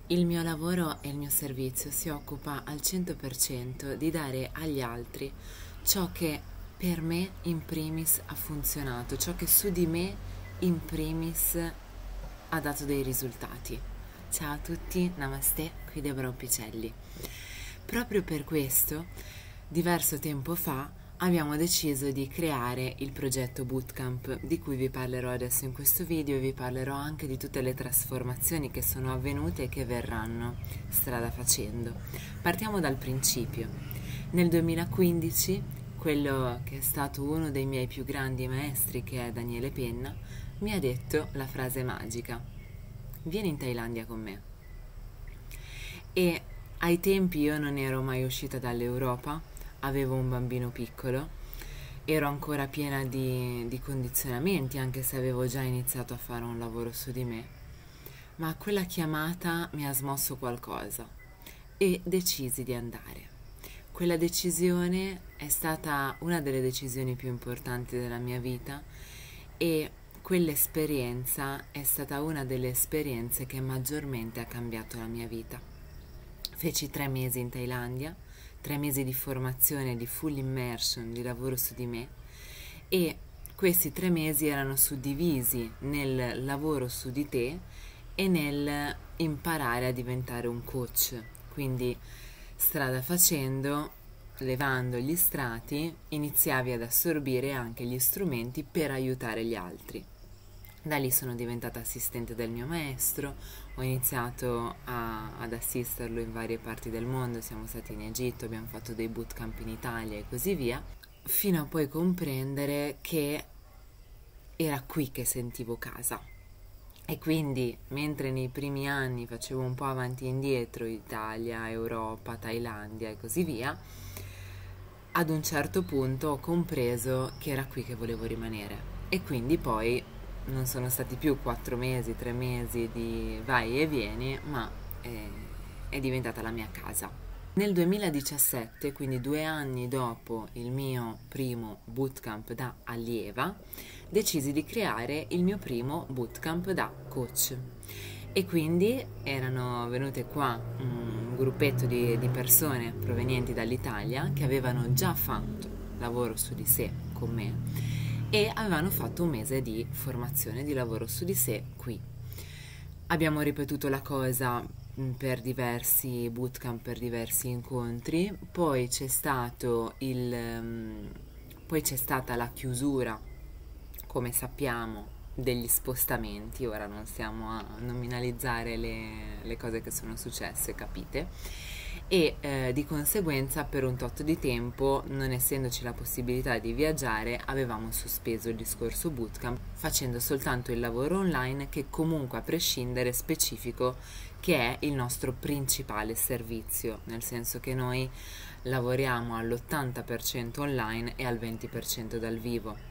Il mio lavoro e il mio servizio si occupa al 100% di dare agli altri ciò che per me in primis ha funzionato, ciò che su di me in primis ha dato dei risultati. Ciao a tutti, namaste, qui Deborah Picelli. Proprio per questo, diverso tempo fa, abbiamo deciso di creare il progetto Bootcamp, di cui vi parlerò adesso in questo video e vi parlerò anche di tutte le trasformazioni che sono avvenute e che verranno strada facendo. Partiamo dal principio. Nel 2015, quello che è stato uno dei miei più grandi maestri, che è Daniele Penna, mi ha detto la frase magica: vieni in Thailandia con me. E ai tempi io non ero mai uscita dall'Europa, avevo un bambino piccolo, ero ancora piena di condizionamenti, anche se avevo già iniziato a fare un lavoro su di me, ma quella chiamata mi ha smosso qualcosa e decisi di andare. Quella decisione è stata una delle decisioni più importanti della mia vita e quell'esperienza è stata una delle esperienze che maggiormente ha cambiato la mia vita. Feci 3 mesi in Thailandia, 3 mesi di formazione, di full immersion, di lavoro su di me, e questi 3 mesi erano suddivisi nel lavoro su di te e nel imparare a diventare un coach. Quindi strada facendo, levando gli strati, iniziavi ad assorbire anche gli strumenti per aiutare gli altri. Da lì sono diventata assistente del mio maestro, ho iniziato ad assisterlo in varie parti del mondo, siamo stati in Egitto, abbiamo fatto dei bootcamp in Italia e così via, fino a poi comprendere che era qui che sentivo casa. E quindi, mentre nei primi anni facevo un po' avanti e indietro, Italia, Europa, Thailandia e così via, ad un certo punto ho compreso che era qui che volevo rimanere. E quindi poi non sono stati più 4 mesi, 3 mesi di vai e vieni, ma è diventata la mia casa. Nel 2017, quindi 2 anni dopo il mio primo bootcamp da allieva, decisi di creare il mio primo bootcamp da coach. E quindi erano venute qua un gruppetto di persone provenienti dall'Italia che avevano già fatto lavoro su di sé con me e avevano fatto un mese di formazione di lavoro su di sé qui. Abbiamo ripetuto la cosa per diversi bootcamp, per diversi incontri, poi c'è stata la chiusura, come sappiamo, degli spostamenti. Ora non stiamo a nominalizzare le cose che sono successe, capite? E di conseguenza per un tot di tempo, non essendoci la possibilità di viaggiare, avevamo sospeso il discorso bootcamp, facendo soltanto il lavoro online, che comunque a prescindere è specifico, che è il nostro principale servizio, nel senso che noi lavoriamo all'80% online e al 20% dal vivo.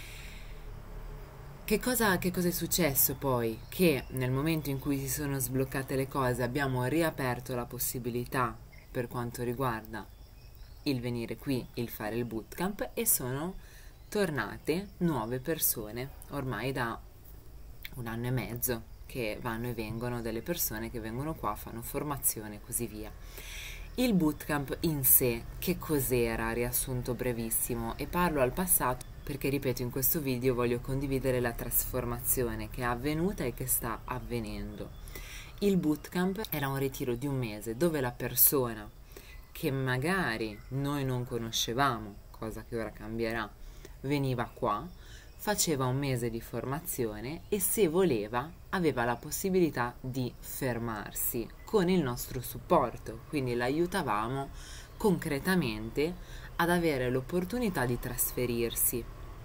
Che cosa è successo poi? Che nel momento in cui si sono sbloccate le cose abbiamo riaperto la possibilità per quanto riguarda il venire qui, il fare il bootcamp, e sono tornate nuove persone ormai da 1 anno e mezzo che vanno e vengono, delle persone che vengono qua, fanno formazione e così via. Il bootcamp in sé, che cos'era? Riassunto brevissimo, e parlo al passato perché, ripeto, in questo video voglio condividere la trasformazione che è avvenuta e che sta avvenendo. Il bootcamp era un ritiro di 1 mese dove la persona che magari noi non conoscevamo, cosa che ora cambierà, veniva qua, faceva 1 mese di formazione e, se voleva, aveva la possibilità di fermarsi con il nostro supporto, quindi l'aiutavamo concretamente ad avere l'opportunità di trasferirsi.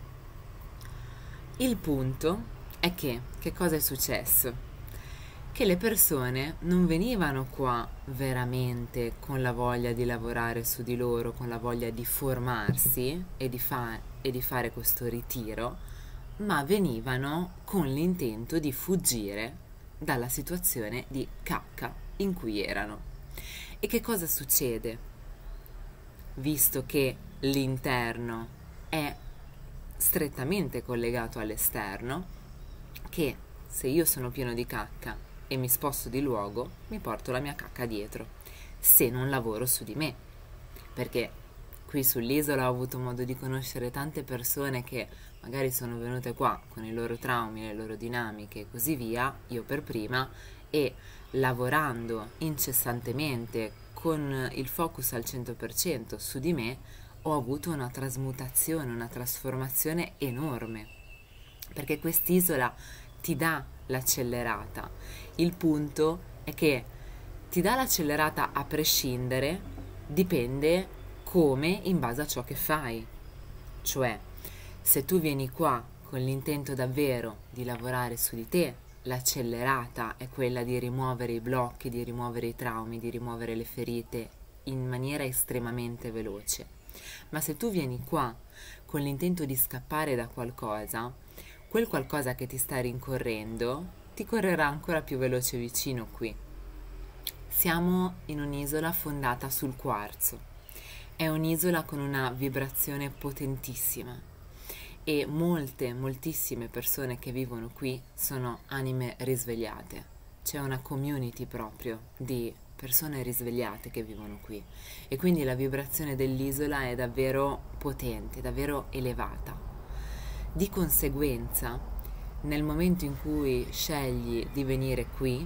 Il punto è che cosa è successo? Che le persone non venivano qua veramente con la voglia di lavorare su di loro, con la voglia di formarsi e di fare questo ritiro, ma venivano con l'intento di fuggire dalla situazione di cacca in cui erano. E che cosa succede? Visto che l'interno è strettamente collegato all'esterno, che se io sono pieno di cacca e mi sposto di luogo, mi porto la mia cacca dietro, se non lavoro su di me. Perché qui sull'isola ho avuto modo di conoscere tante persone che magari sono venute qua con i loro traumi, le loro dinamiche e così via, io per prima, e lavorando incessantemente con il focus al 100% su di me, ho avuto una trasmutazione, una trasformazione enorme, perché quest'isola ti dà l'accelerata. Il punto è che ti dà l'accelerata a prescindere, dipende come in base a ciò che fai. Cioè, se tu vieni qua con l'intento davvero di lavorare su di te, l'accelerata è quella di rimuovere i blocchi, di rimuovere i traumi, di rimuovere le ferite in maniera estremamente veloce. Ma se tu vieni qua con l'intento di scappare da qualcosa, quel qualcosa che ti sta rincorrendo ti correrà ancora più veloce vicino qui. Siamo in un'isola fondata sul quarzo. È un'isola con una vibrazione potentissima e moltissime persone che vivono qui sono anime risvegliate. C'è una community proprio di persone risvegliate che vivono qui e quindi la vibrazione dell'isola è davvero potente, davvero elevata. Di conseguenza, nel momento in cui scegli di venire qui,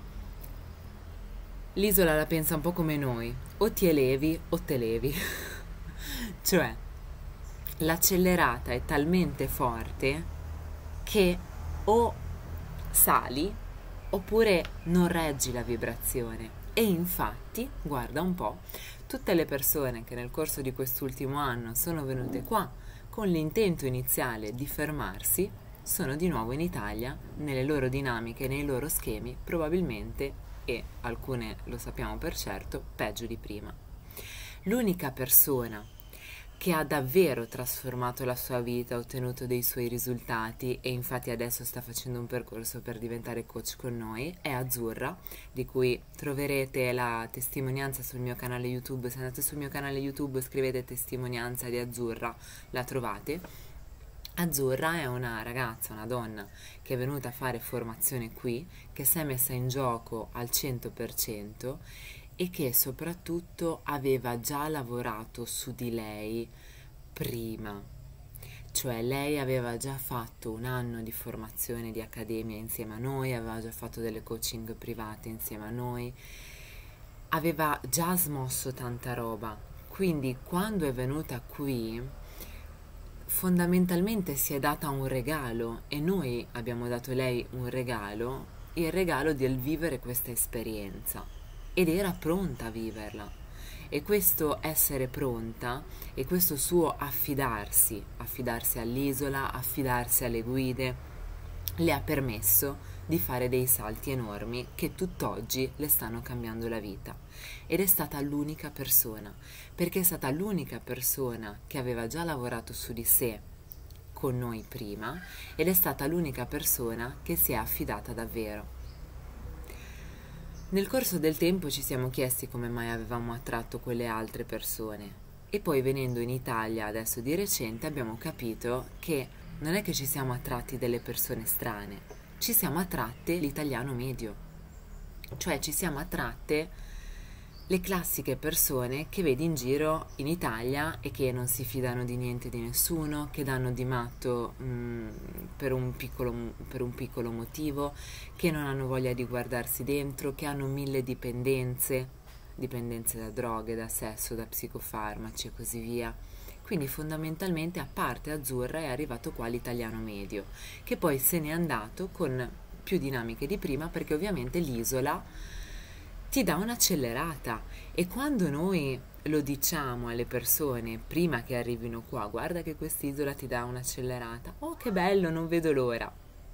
l'isola la pensa un po' come noi, o ti elevi o te levi. Cioè, l'accelerata è talmente forte che o sali oppure non reggi la vibrazione. E infatti, guarda un po', tutte le persone che nel corso di quest'ultimo anno sono venute qua con l'intento iniziale di fermarsi, sono di nuovo in Italia, nelle loro dinamiche, nei loro schemi, probabilmente, e alcune lo sappiamo per certo, peggio di prima. L'unica persona che ha davvero trasformato la sua vita, ha ottenuto dei suoi risultati e infatti adesso sta facendo un percorso per diventare coach con noi, è Azzurra, di cui troverete la testimonianza sul mio canale YouTube. Se andate sul mio canale YouTube scrivete testimonianza di Azzurra, la trovate. Azzurra è una ragazza, una donna che è venuta a fare formazione qui, che si è messa in gioco al 100% e che soprattutto aveva già lavorato su di lei prima. Cioè lei aveva già fatto un anno di formazione di accademia insieme a noi, aveva già fatto delle coaching private insieme a noi, aveva già smosso tanta roba. Quindi quando è venuta qui fondamentalmente si è data un regalo e noi abbiamo dato lei un regalo, il regalo di vivere questa esperienza, ed era pronta a viverla. E questo essere pronta e questo suo affidarsi all'isola, affidarsi alle guide, le ha permesso di fare dei salti enormi che tutt'oggi le stanno cambiando la vita. Ed è stata l'unica persona, perché è stata l'unica persona che aveva già lavorato su di sé con noi prima ed è stata l'unica persona che si è affidata davvero. Nel corso del tempo ci siamo chiesti come mai avevamo attratto quelle altre persone e poi venendo in Italia adesso di recente abbiamo capito che non è che ci siamo attratti delle persone strane, ci siamo attratte l'italiano medio, cioè ci siamo attratte le classiche persone che vedi in giro in Italia e che non si fidano di niente di nessuno, che danno di matto per un piccolo motivo, che non hanno voglia di guardarsi dentro, che hanno 1000 dipendenze da droghe, da sesso, da psicofarmaci e così via. Quindi fondamentalmente, a parte Azzurra, è arrivato qua l'italiano medio, che poi se n'è andato con più dinamiche di prima, perché ovviamente l'isola ti dà un'accelerata. E quando noi lo diciamo alle persone prima che arrivino qua, guarda che quest'isola ti dà un'accelerata, oh che bello, non vedo l'ora.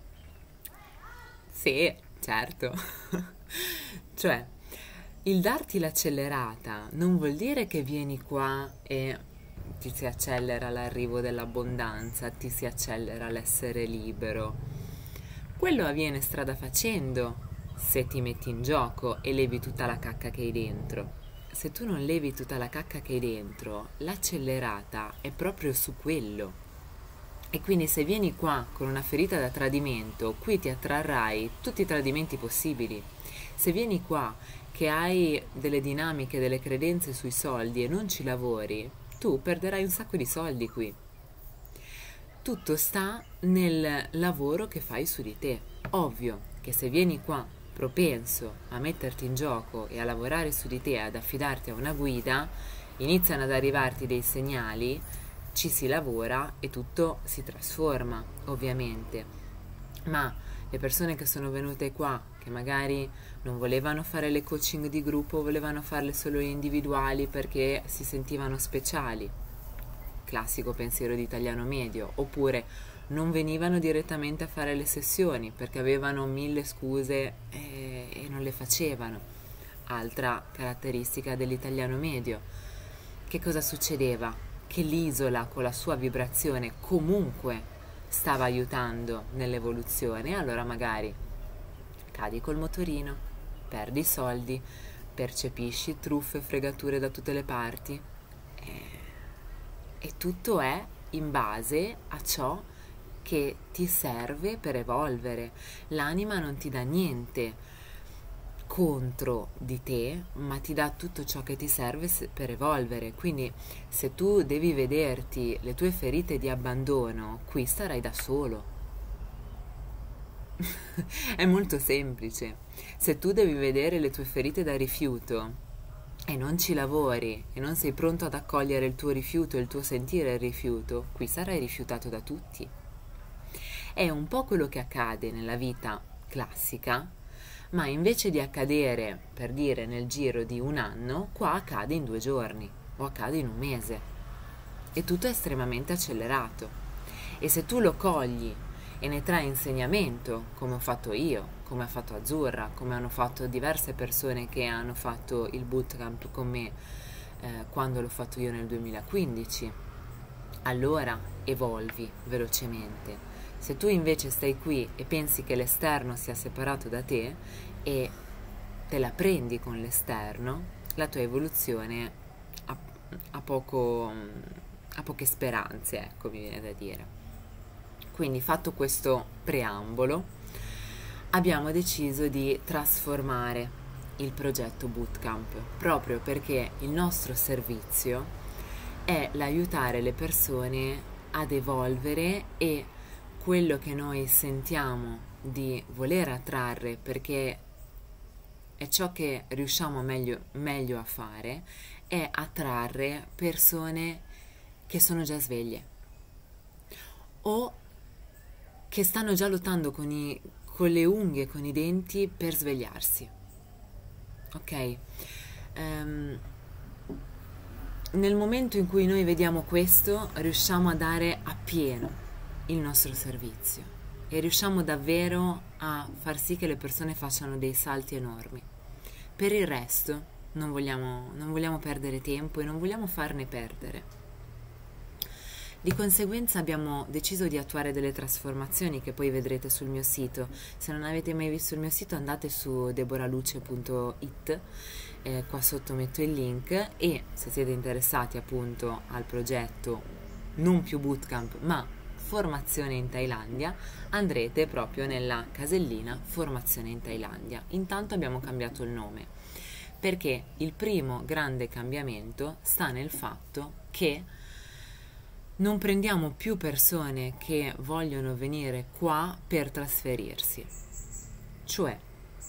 Sì, certo. Cioè, il darti l'accelerata non vuol dire che vieni qua e ti si accelera l'arrivo dell'abbondanza, ti si accelera l'essere libero. Quello avviene strada facendo, se ti metti in gioco e levi tutta la cacca che hai dentro. Se tu non levi tutta la cacca che hai dentro, l'accelerata è proprio su quello. E quindi se vieni qua con una ferita da tradimento, qui ti attrarrai tutti i tradimenti possibili. Se vieni qua che hai delle dinamiche, delle credenze sui soldi e non ci lavori, tu perderai un sacco di soldi qui. Tutto sta nel lavoro che fai su di te. Ovvio che se vieni qua propenso a metterti in gioco e a lavorare su di te, ad affidarti a una guida, iniziano ad arrivarti dei segnali, ci si lavora e tutto si trasforma, ovviamente. Ma le persone che sono venute qua, che magari non volevano fare le coaching di gruppo, volevano farle solo individuali perché si sentivano speciali, classico pensiero di italiano medio, oppure non venivano direttamente a fare le sessioni perché avevano 1000 scuse e non le facevano. Altra caratteristica dell'italiano medio. Che cosa succedeva? Che l'isola con la sua vibrazione comunque stava aiutando nell'evoluzione, allora magari cadi col motorino, perdi soldi, percepisci truffe e fregature da tutte le parti e tutto è in base a ciò che ti serve per evolvere. L'anima non ti dà niente contro di te, ma ti dà tutto ciò che ti serve per evolvere. Quindi se tu devi vederti le tue ferite di abbandono, qui starai da solo. È molto semplice. Se tu devi vedere le tue ferite da rifiuto e non ci lavori e non sei pronto ad accogliere il tuo rifiuto e il tuo sentire il rifiuto, qui sarai rifiutato da tutti. È un po' quello che accade nella vita classica, ma invece di accadere, per dire, nel giro di un anno, qua accade in 2 giorni o accade in un mese e tutto è estremamente accelerato. E se tu lo cogli e ne trai insegnamento, come ho fatto io, come ha fatto Azzurra, come hanno fatto diverse persone che hanno fatto il bootcamp con me quando l'ho fatto io nel 2015, allora evolvi velocemente. Se tu invece stai qui e pensi che l'esterno sia separato da te e te la prendi con l'esterno, la tua evoluzione ha poche speranze, ecco, mi viene da dire. Quindi, fatto questo preambolo, abbiamo deciso di trasformare il progetto Bootcamp, proprio perché il nostro servizio è l'aiutare le persone ad evolvere e quello che noi sentiamo di voler attrarre, perché è ciò che riusciamo meglio a fare, è attrarre persone che sono già sveglie o che stanno già lottando con le unghie, con i denti per svegliarsi. Ok? Nel momento in cui noi vediamo questo, riusciamo a dare appieno il nostro servizio e riusciamo davvero a far sì che le persone facciano dei salti enormi. Per il resto non vogliamo perdere tempo e non vogliamo farne perdere. Di conseguenza abbiamo deciso di attuare delle trasformazioni che poi vedrete sul mio sito. Se non avete mai visto il mio sito, andate su deboraluce.it, qua sotto metto il link, e se siete interessati appunto al progetto non più bootcamp ma formazione in Thailandia, andrete proprio nella casellina formazione in Thailandia. Intanto abbiamo cambiato il nome perché il primo grande cambiamento sta nel fatto che non prendiamo più persone che vogliono venire qua per trasferirsi. Cioè,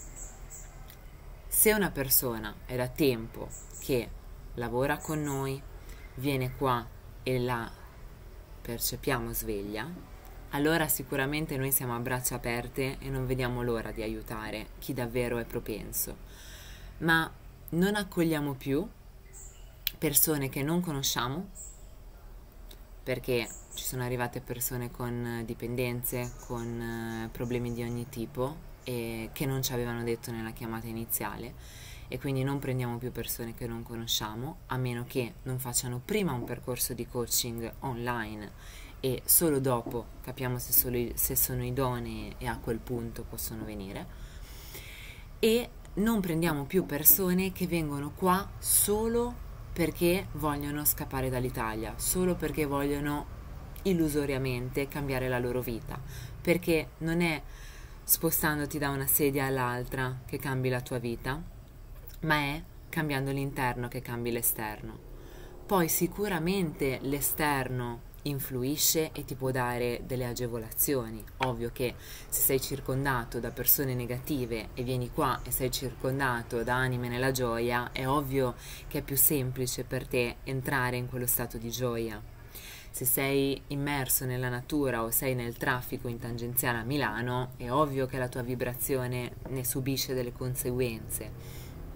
se una persona è da tempo che lavora con noi, viene qua e la percepiamo sveglia, allora sicuramente noi siamo a braccia aperte e non vediamo l'ora di aiutare chi davvero è propenso. Ma non accogliamo più persone che non conosciamo, perché ci sono arrivate persone con dipendenze, con problemi di ogni tipo e che non ci avevano detto nella chiamata iniziale, e quindi non prendiamo più persone che non conosciamo, a meno che non facciano prima un percorso di coaching online e solo dopo capiamo se sono idonei e a quel punto possono venire. E non prendiamo più persone che vengono qua solo perché vogliono scappare dall'Italia, solo perché vogliono illusoriamente cambiare la loro vita, perché non è spostandoti da una sedia all'altra che cambi la tua vita, ma è cambiando l'interno che cambi l'esterno. Poi sicuramente l'esterno influisce e ti può dare delle agevolazioni. Ovvio che se sei circondato da persone negative e vieni qua e sei circondato da anime nella gioia, è ovvio che è più semplice per te entrare in quello stato di gioia. Se sei immerso nella natura o sei nel traffico in tangenziale a Milano, è ovvio che la tua vibrazione ne subisce delle conseguenze.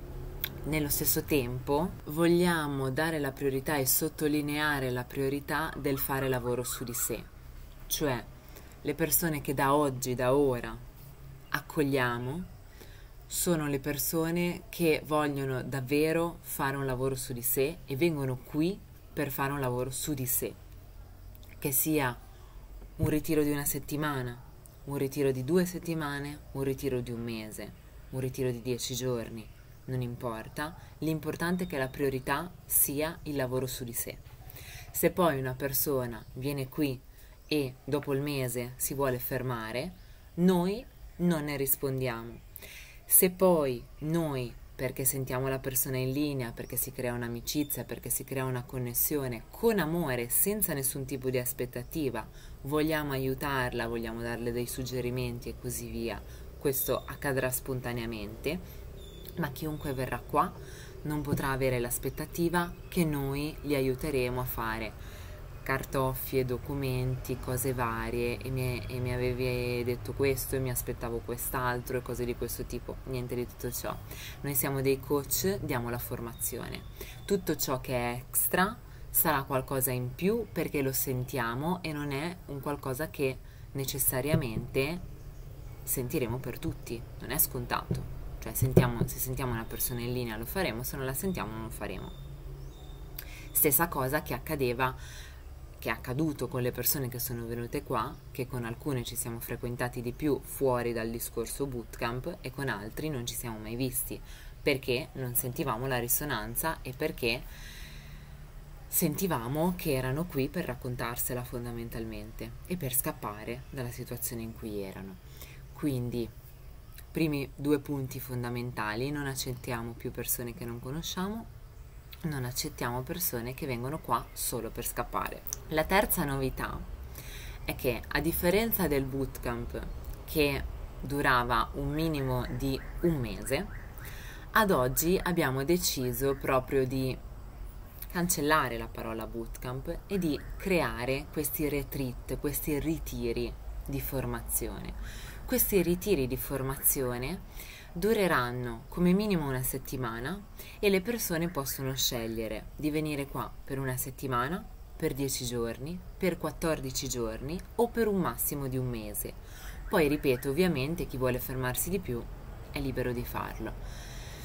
Nello stesso tempo vogliamo dare la priorità e sottolineare la priorità del fare lavoro su di sé, cioè le persone che da oggi, da ora accogliamo sono le persone che vogliono davvero fare un lavoro su di sé e vengono qui per fare un lavoro su di sé, che sia un ritiro di una settimana, un ritiro di 2 settimane, un ritiro di un mese, un ritiro di 10 giorni. Non importa, l'importante è che la priorità sia il lavoro su di sé. Se poi una persona viene qui e dopo il mese si vuole fermare, noi non ne rispondiamo. Se poi noi, perché sentiamo la persona in linea, perché si crea un'amicizia, perché si crea una connessione con amore, senza nessun tipo di aspettativa, vogliamo aiutarla, vogliamo darle dei suggerimenti e così via, questo accadrà spontaneamente. Ma chiunque verrà qua non potrà avere l'aspettativa che noi li aiuteremo a fare cartoffie, documenti, cose varie e mi avevi detto questo e mi aspettavo quest'altro e cose di questo tipo. Niente di tutto ciò. Noi siamo dei coach, diamo la formazione. Tutto ciò che è extra sarà qualcosa in più perché lo sentiamo e non è un qualcosa che necessariamente sentiremo per tutti, non è scontato. Cioè se sentiamo una persona in linea lo faremo, se non la sentiamo non lo faremo. Stessa cosa che è accaduto con le persone che sono venute qua, che con alcune ci siamo frequentati di più fuori dal discorso bootcamp e con altri non ci siamo mai visti, perché non sentivamo la risonanza e perché sentivamo che erano qui per raccontarsela fondamentalmente e per scappare dalla situazione in cui erano. Quindi primi 2 punti fondamentali: non accettiamo più persone che non conosciamo, non accettiamo persone che vengono qua solo per scappare. La terza novità è che, a differenza del bootcamp che durava un minimo di un mese, ad oggi abbiamo deciso proprio di cancellare la parola bootcamp e di creare questi retreat, questi ritiri di formazione. Questi ritiri di formazione dureranno come minimo una settimana e le persone possono scegliere di venire qua per una settimana, per 10 giorni, per 14 giorni o per un massimo di un mese. Poi, ripeto, ovviamente chi vuole fermarsi di più è libero di farlo.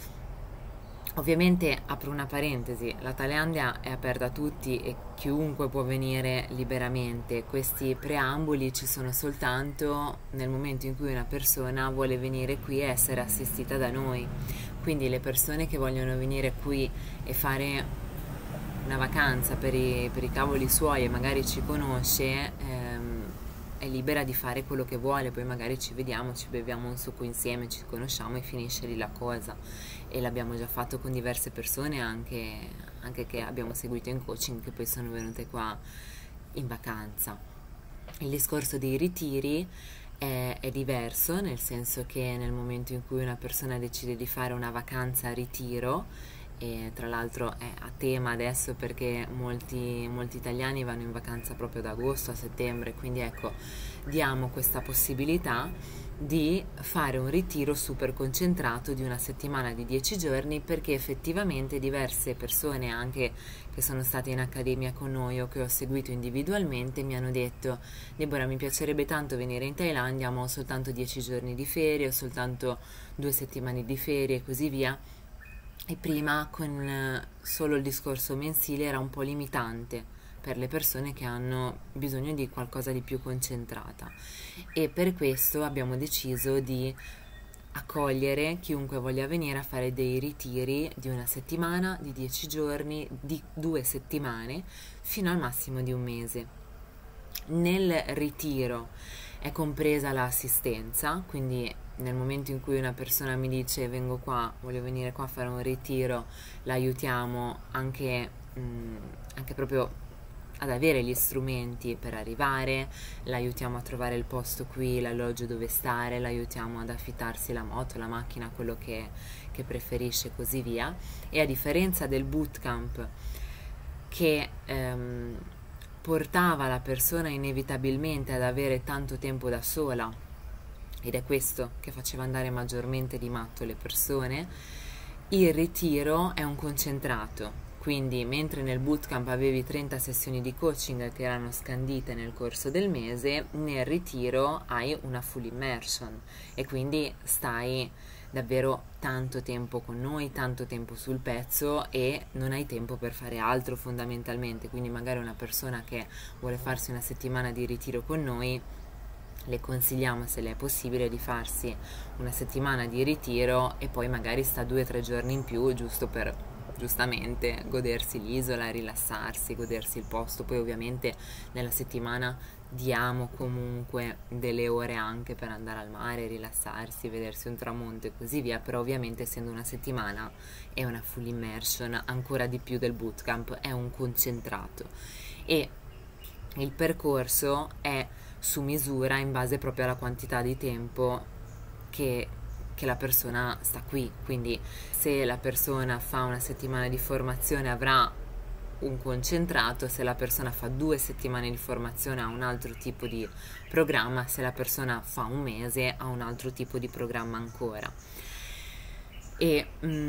Ovviamente apro una parentesi, la Thailandia è aperta a tutti e chiunque può venire liberamente. Questi preamboli ci sono soltanto nel momento in cui una persona vuole venire qui e essere assistita da noi. Quindi le persone che vogliono venire qui e fare una vacanza per i cavoli suoi e magari ci conosce, è libera di fare quello che vuole, poi magari ci vediamo, ci beviamo un succo insieme, ci conosciamo e finisce lì la cosa. E l'abbiamo già fatto con diverse persone anche che abbiamo seguito in coaching, che poi sono venute qua in vacanza. Il discorso dei ritiri è diverso, nel senso che nel momento in cui una persona decide di fare una vacanza a ritiro, e tra l'altro è a tema adesso perché molti italiani vanno in vacanza proprio da agosto a settembre, quindi ecco, diamo questa possibilità di fare un ritiro super concentrato di una settimana, di 10 giorni, perché effettivamente diverse persone anche che sono state in accademia con noi o che ho seguito individualmente mi hanno detto: Deborah, mi piacerebbe tanto venire in Thailandia, ma ho soltanto 10 giorni di ferie, ho soltanto 2 settimane di ferie e così via. E prima con solo il discorso mensile era un po' limitante per le persone che hanno bisogno di qualcosa di più concentrata, e per questo abbiamo deciso di accogliere chiunque voglia venire a fare dei ritiri di una settimana, di 10 giorni, di 2 settimane, fino al massimo di un mese. Nel ritiro è compresa l'assistenza, quindi nel momento in cui una persona mi dice vengo qua, voglio venire qua a fare un ritiro, l'aiutiamo anche proprio ad avere gli strumenti per arrivare, l'aiutiamo a trovare il posto qui, l'alloggio dove stare, l'aiutiamo ad affittarsi la moto, la macchina, quello che preferisce, così via. E a differenza del bootcamp che portava la persona inevitabilmente ad avere tanto tempo da sola, ed è questo che faceva andare maggiormente di matto le persone, il ritiro è un concentrato. Quindi mentre nel bootcamp avevi 30 sessioni di coaching che erano scandite nel corso del mese, nel ritiro hai una full immersion e quindi stai davvero tanto tempo con noi, tanto tempo sul pezzo e non hai tempo per fare altro fondamentalmente. Quindi magari una persona che vuole farsi una settimana di ritiro con noi, le consigliamo, se le è possibile, di farsi una settimana di ritiro e poi magari sta 2 o 3 giorni in più, giusto per giustamente godersi l'isola, rilassarsi, godersi il posto. Poi ovviamente nella settimana diamo comunque delle ore anche per andare al mare, rilassarsi, vedersi un tramonto e così via, però ovviamente essendo una settimana è una full immersion, ancora di più del bootcamp, è un concentrato e il percorso è su misura in base proprio alla quantità di tempo che la persona sta qui. Quindi se la persona fa una settimana di formazione avrà un concentrato, se la persona fa 2 settimane di formazione ha un altro tipo di programma, se la persona fa un mese ha un altro tipo di programma ancora. E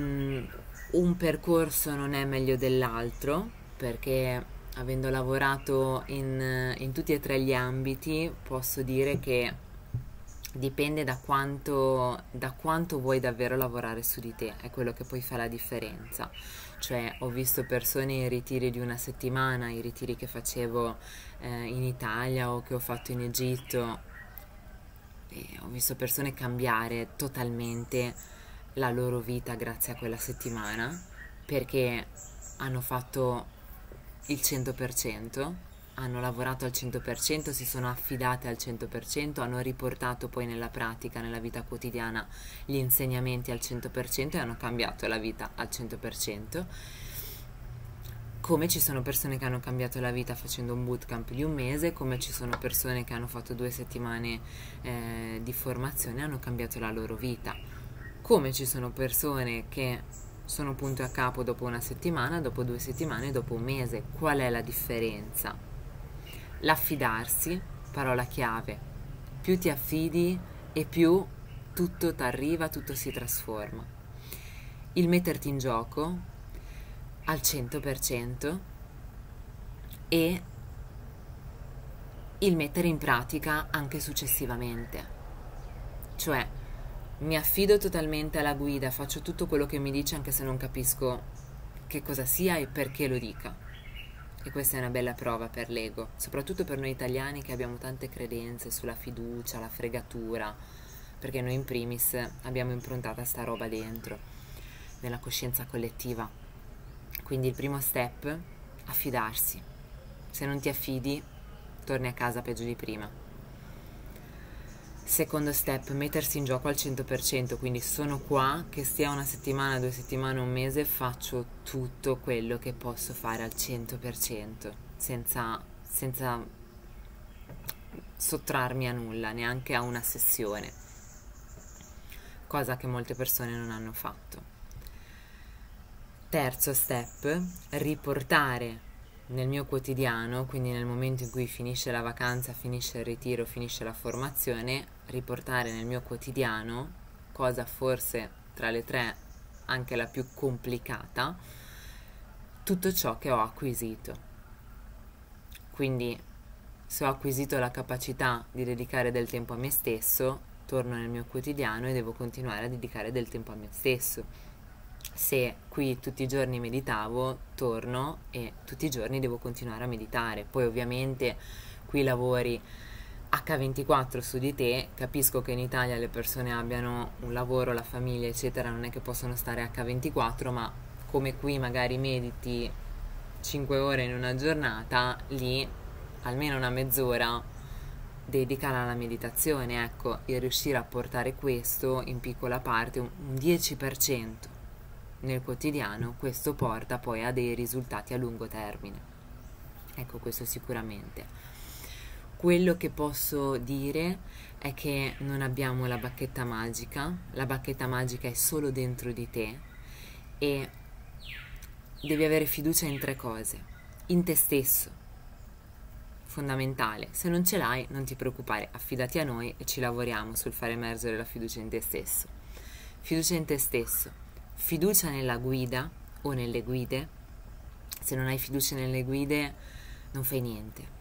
un percorso non è meglio dell'altro, perché avendo lavorato in tutti e 3 gli ambiti posso dire che dipende da quanto vuoi davvero lavorare su di te, è quello che poi fa la differenza. Cioè ho visto persone in ritiri di una settimana, i ritiri che facevo in Italia o che ho fatto in Egitto, e ho visto persone cambiare totalmente la loro vita grazie a quella settimana, perché hanno fatto il 100%, hanno lavorato al 100%, si sono affidate al 100%, hanno riportato poi nella pratica, nella vita quotidiana, gli insegnamenti al 100% e hanno cambiato la vita al 100%. Come ci sono persone che hanno cambiato la vita facendo un bootcamp di un mese, come ci sono persone che hanno fatto 2 settimane di formazione e hanno cambiato la loro vita. Come ci sono persone che sono punto a capo dopo una settimana, dopo 2 settimane, dopo un mese. Qual è la differenza? L'affidarsi, parola chiave. Più ti affidi e più tutto ti arriva, tutto si trasforma. Il metterti in gioco al 100% e il mettere in pratica anche successivamente. Cioè, mi affido totalmente alla guida, faccio tutto quello che mi dice anche se non capisco che cosa sia e perché lo dica. E questa è una bella prova per l'ego, soprattutto per noi italiani che abbiamo tante credenze sulla fiducia, la fregatura, perché noi in primis abbiamo improntata sta roba dentro, nella coscienza collettiva. Quindi il primo step, affidarsi. Se non ti affidi, torni a casa peggio di prima. Secondo step, mettersi in gioco al 100%, quindi sono qua, che sia una settimana, 2 settimane, un mese, faccio tutto quello che posso fare al 100%, senza sottrarmi a nulla, neanche a una sessione, cosa che molte persone non hanno fatto. Terzo step, riportare nel mio quotidiano, quindi nel momento in cui finisce la vacanza, finisce il ritiro, finisce la formazione, riportare nel mio quotidiano, cosa forse tra le 3 anche la più complicata, tutto ciò che ho acquisito. Quindi se ho acquisito la capacità di dedicare del tempo a me stesso, torno nel mio quotidiano e devo continuare a dedicare del tempo a me stesso. Se qui tutti i giorni meditavo, torno e tutti i giorni devo continuare a meditare. Poi ovviamente qui lavori H24 su di te, capisco che in Italia le persone abbiano un lavoro, la famiglia eccetera, non è che possono stare H24, ma come qui magari mediti 5 ore in una giornata, lì almeno una mezz'ora, dedicala alla meditazione. Ecco, il riuscire a portare questo in piccola parte, un 10% nel quotidiano, questo porta poi a dei risultati a lungo termine. Ecco, questo sicuramente. Quello che posso dire è che non abbiamo la bacchetta magica è solo dentro di te e devi avere fiducia in 3 cose. In te stesso, fondamentale. Se non ce l'hai, non ti preoccupare, affidati a noi e ci lavoriamo sul far emergere la fiducia in te stesso. Fiducia in te stesso, fiducia nella guida o nelle guide. Se non hai fiducia nelle guide, non fai niente.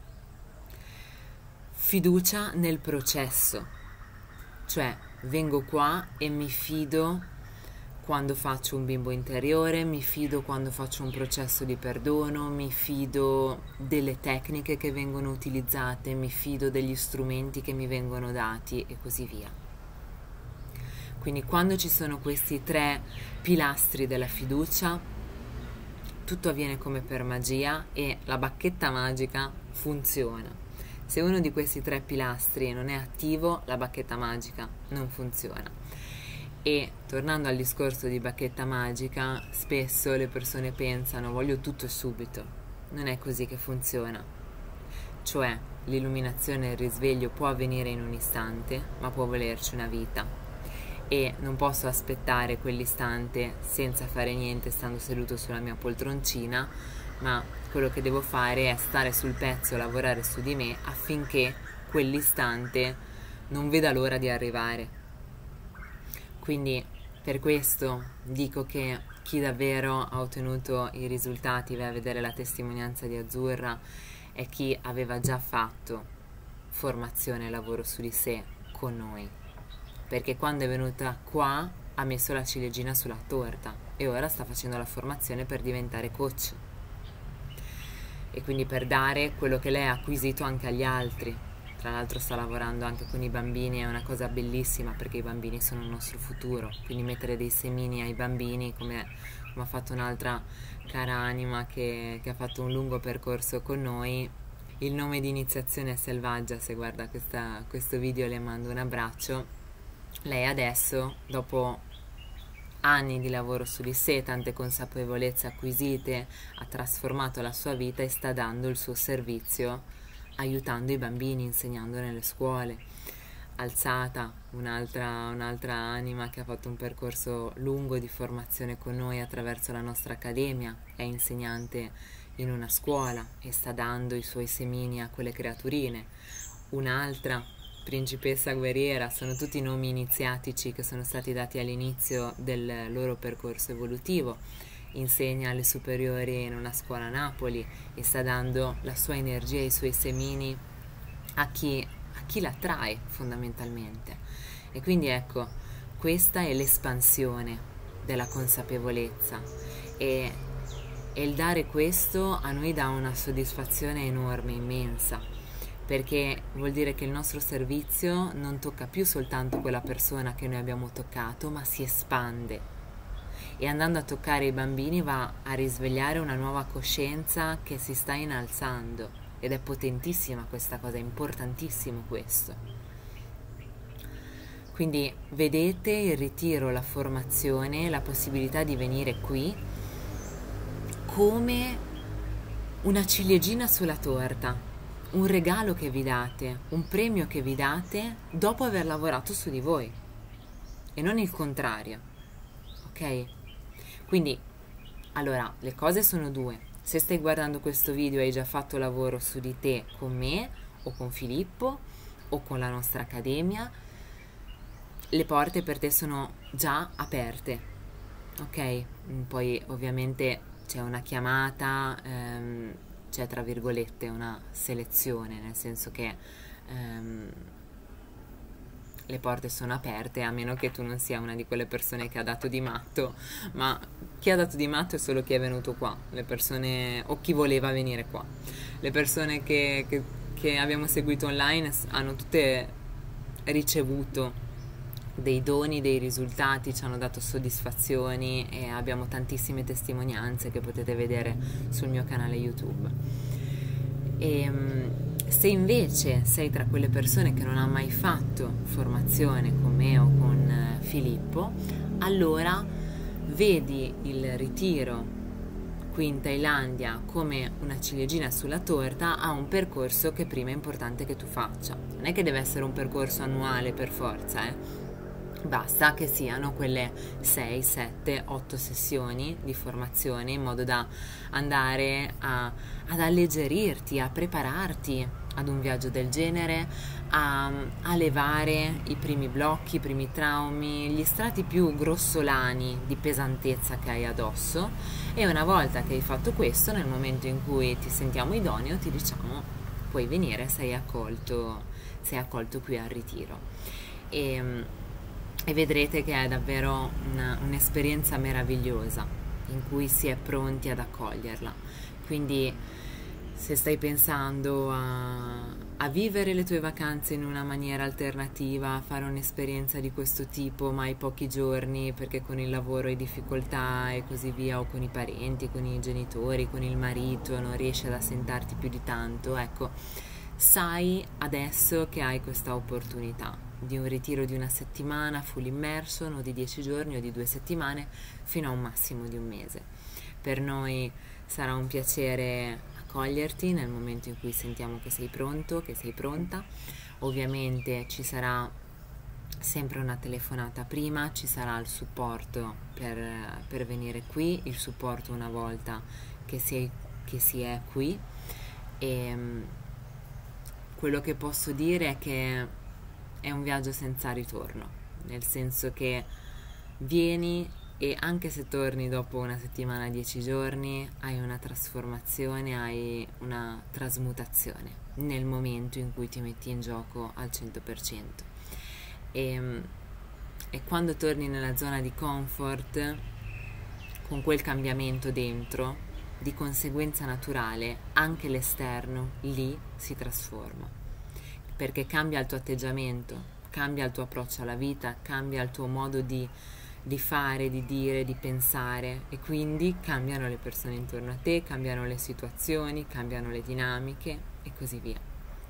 Fiducia nel processo, cioè vengo qua e mi fido quando faccio un bimbo interiore, mi fido quando faccio un processo di perdono, mi fido delle tecniche che vengono utilizzate, mi fido degli strumenti che mi vengono dati e così via. Quindi quando ci sono questi 3 pilastri della fiducia, tutto avviene come per magia e la bacchetta magica funziona. Se uno di questi 3 pilastri non è attivo, la bacchetta magica non funziona. E tornando al discorso di bacchetta magica, spesso le persone pensano voglio tutto subito. Non è così che funziona. Cioè, l'illuminazione e il risveglio può avvenire in un istante, ma può volerci una vita. E non posso aspettare quell'istante senza fare niente, stando seduto sulla mia poltroncina, ma quello che devo fare è stare sul pezzo, lavorare su di me affinché quell'istante non veda l'ora di arrivare. Quindi per questo dico che chi davvero ha ottenuto i risultati, vai a vedere la testimonianza di Azzurra, è chi aveva già fatto formazione e lavoro su di sé con noi, perché quando è venuta qua ha messo la ciliegina sulla torta e ora sta facendo la formazione per diventare coach e quindi per dare quello che lei ha acquisito anche agli altri. Tra l'altro sta lavorando anche con i bambini, è una cosa bellissima perché i bambini sono il nostro futuro, quindi mettere dei semini ai bambini, come ha fatto un'altra cara anima che ha fatto un lungo percorso con noi. Il nome di iniziazione è Selvaggia, se guarda questo video le mando un abbraccio. Lei adesso, dopo anni di lavoro su di sé, tante consapevolezze acquisite, ha trasformato la sua vita e sta dando il suo servizio aiutando i bambini, insegnando nelle scuole. Alzata, un'altra anima che ha fatto un percorso lungo di formazione con noi attraverso la nostra accademia, è insegnante in una scuola e sta dando i suoi semini a quelle creaturine. Un'altra, principessa guerriera, sono tutti nomi iniziatici che sono stati dati all'inizio del loro percorso evolutivo. Insegna alle superiori in una scuola a Napoli e sta dando la sua energia e i suoi semini a chi la trae fondamentalmente. E quindi ecco, questa è l'espansione della consapevolezza e il dare questo a noi dà una soddisfazione enorme, immensa, perché vuol dire che il nostro servizio non tocca più soltanto quella persona che noi abbiamo toccato, ma si espande. E andando a toccare i bambini va a risvegliare una nuova coscienza che si sta innalzando ed è potentissima questa cosa, è importantissimo questo. Quindi vedete il ritiro, la formazione, la possibilità di venire qui come una ciliegina sulla torta, un regalo che vi date, un premio che vi date dopo aver lavorato su di voi e non il contrario, ok? Quindi, allora, le cose sono 2. Se stai guardando questo video e hai già fatto lavoro su di te con me o con Filippo o con la nostra accademia, le porte per te sono già aperte, ok? Poi ovviamente c'è una chiamata, c'è tra virgolette una selezione, nel senso che le porte sono aperte a meno che tu non sia una di quelle persone che ha dato di matto, ma chi ha dato di matto è solo chi è venuto qua, le persone o chi voleva venire qua. Le persone che abbiamo seguito online hanno tutte ricevuto dei doni, dei risultati, ci hanno dato soddisfazioni e abbiamo tantissime testimonianze che potete vedere sul mio canale YouTube. Se invece sei tra quelle persone che non ha mai fatto formazione con me o con Filippo, allora vedi il ritiro qui in Thailandia come una ciliegina sulla torta a un percorso che prima è importante che tu faccia. Non è che deve essere un percorso annuale per forza, Basta che siano quelle 6, 7, 8 sessioni di formazione in modo da andare ad alleggerirti, a prepararti ad un viaggio del genere, a levare i primi blocchi, i primi traumi, gli strati più grossolani di pesantezza che hai addosso, e una volta che hai fatto questo, nel momento in cui ti sentiamo idoneo, ti diciamo puoi venire, sei accolto qui al ritiro. E vedrete che è davvero un'esperienza meravigliosa in cui si è pronti ad accoglierla. Quindi se stai pensando a vivere le tue vacanze in una maniera alternativa, a fare un'esperienza di questo tipo, ma hai pochi giorni perché con il lavoro hai difficoltà e così via, o con i parenti, con i genitori, con il marito, non riesci ad assentarti più di tanto, ecco, sai adesso che hai questa opportunità di un ritiro di una settimana full immersion, o di 10 giorni o di 2 settimane, fino a un massimo di un mese. Per noi sarà un piacere accoglierti nel momento in cui sentiamo che sei pronto, che sei pronta. Ovviamente ci sarà sempre una telefonata prima, ci sarà il supporto per venire qui, il supporto una volta che si è qui. E quello che posso dire è che è un viaggio senza ritorno, nel senso che vieni e anche se torni dopo una settimana, 10 giorni, hai una trasformazione, hai una trasmutazione nel momento in cui ti metti in gioco al 100%. E quando torni nella zona di comfort, con quel cambiamento dentro, di conseguenza naturale, anche l'esterno lì si trasforma. Perché cambia il tuo atteggiamento, cambia il tuo approccio alla vita, cambia il tuo modo di fare, di dire, di pensare, e quindi cambiano le persone intorno a te, cambiano le situazioni, cambiano le dinamiche e così via.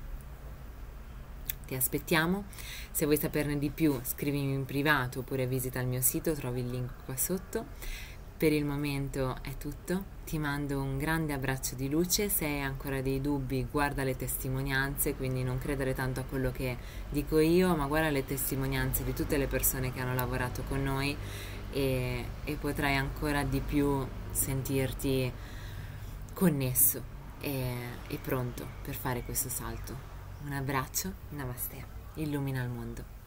Ti aspettiamo. Se vuoi saperne di più, scrivimi in privato oppure visita il mio sito, trovi il link qua sotto. Per il momento è tutto, ti mando un grande abbraccio di luce. Se hai ancora dei dubbi, guarda le testimonianze, quindi non credere tanto a quello che dico io, ma guarda le testimonianze di tutte le persone che hanno lavorato con noi e potrai ancora di più sentirti connesso e pronto per fare questo salto. Un abbraccio, namaste, illumina il mondo.